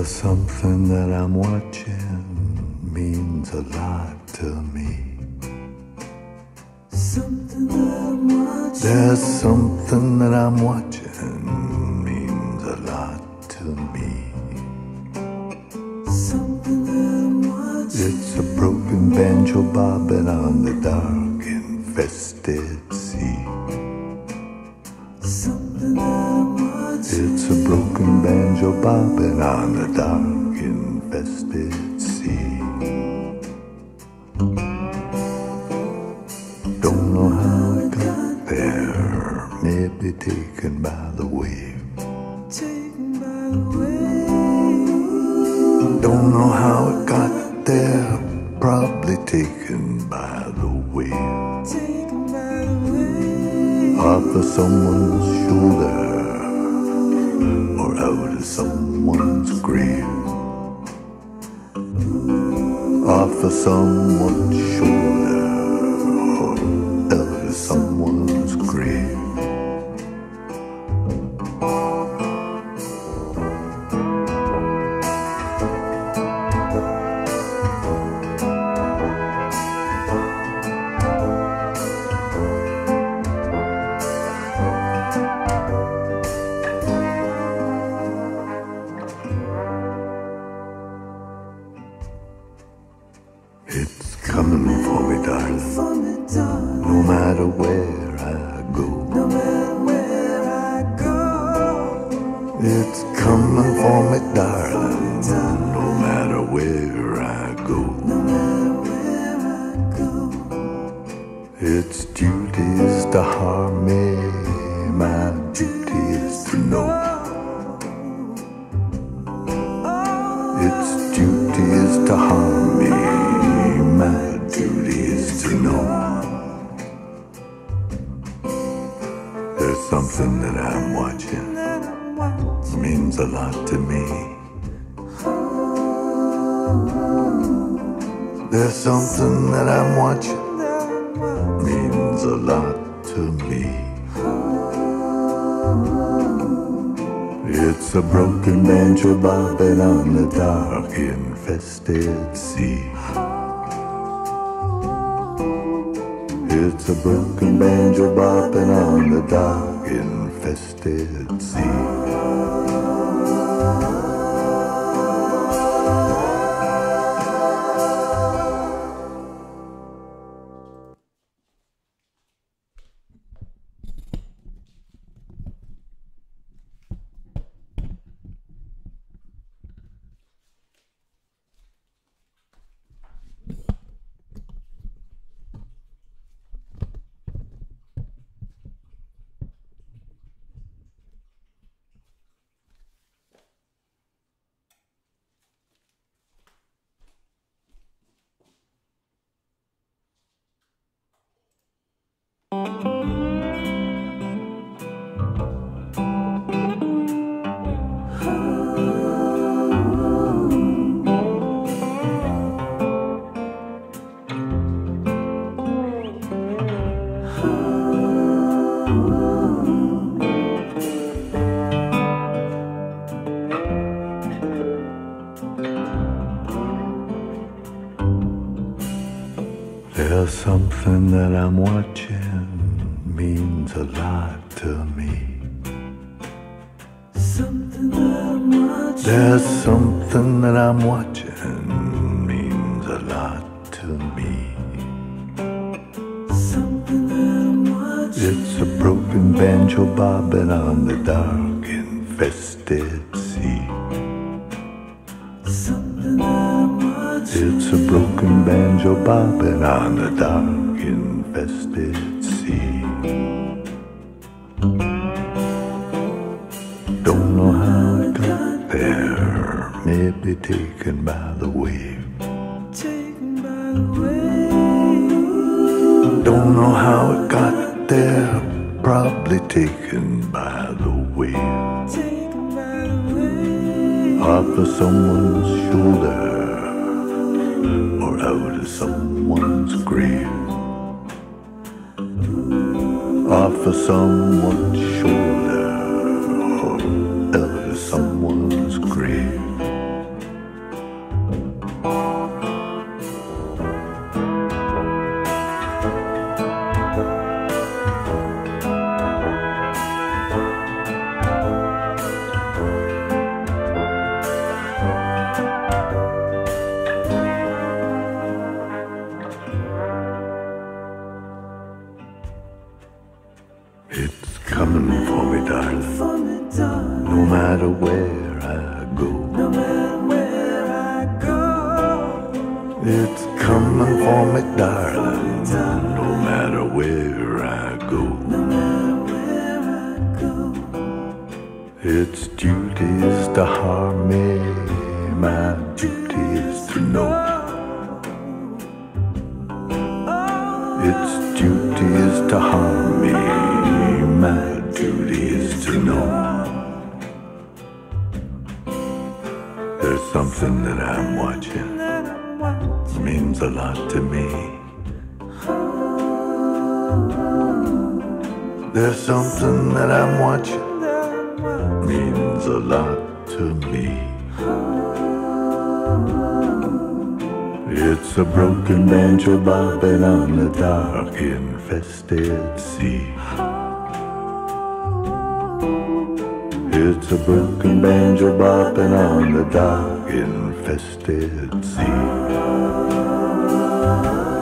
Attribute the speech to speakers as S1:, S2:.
S1: There's something that I'm watching means a lot to me.
S2: Something that I'm watching.
S1: There's something that I'm watching means a lot to me.
S2: Something that I'm watching.
S1: It's a broken banjo bobbing on the dark infested sea.
S2: Something that I'm watching.
S1: It's a broken banjo bobbing on the dark infested sea. Don't know how it got there, maybe taken by the wave.
S2: Taken by the wave.
S1: Don't know how it got there, probably taken by the wave.
S2: Taken by the wave.
S1: Off of someone's shoulder, or out of someone's grave. Off of someone's shoulder, or out of someone's grave. It's coming for me, darling,
S2: For me, darling.
S1: no matter where I go.
S2: No matter where I go.
S1: It's coming for me, darling, no matter where I go.
S2: No matter where I go.
S1: Its duty is to harm me, my duty is to know. Its duty is to harm me, my duty is to know. There's something that I'm watching,
S2: That I'm watching.
S1: means a lot to me. There's something that I'm watching,
S2: That I'm watching.
S1: means a lot to me. It's a broken banjo bobbing on the dark infested sea. It's a broken banjo bobbing on the dark infested sea. There's something that I'm watching means a lot to me.
S2: Something that I'm watching.
S1: There's something that I'm watching means a lot to me.
S2: Something that I'm watching.
S1: It's a broken banjo bobbing on the dark infested sea.
S2: Something that I'm watching.
S1: It's a broken banjo bobbing on the dark infested sea. Don't know how it got there, maybe taken by the wave.
S2: Taken by the wave.
S1: Don't know how it got there, probably taken by the wave.
S2: Taken by the wave.
S1: Off of someone's shoulder, or out of someone's grave. Off of someone's shoulder, or out of someone's grave. go.
S2: no matter where I go.
S1: It's coming for me, darling, no matter where I go.
S2: No matter where I go.
S1: Its duty is to harm me, my duty is to know. Its duty is to harm me, my duty is to know. There's something that I'm watching, means a lot to me. There's something that I'm watching, means a lot to me. It's a broken banjo bobbing on the dark, infested sea. It's a broken banjo bobbing on the dark, infested sea.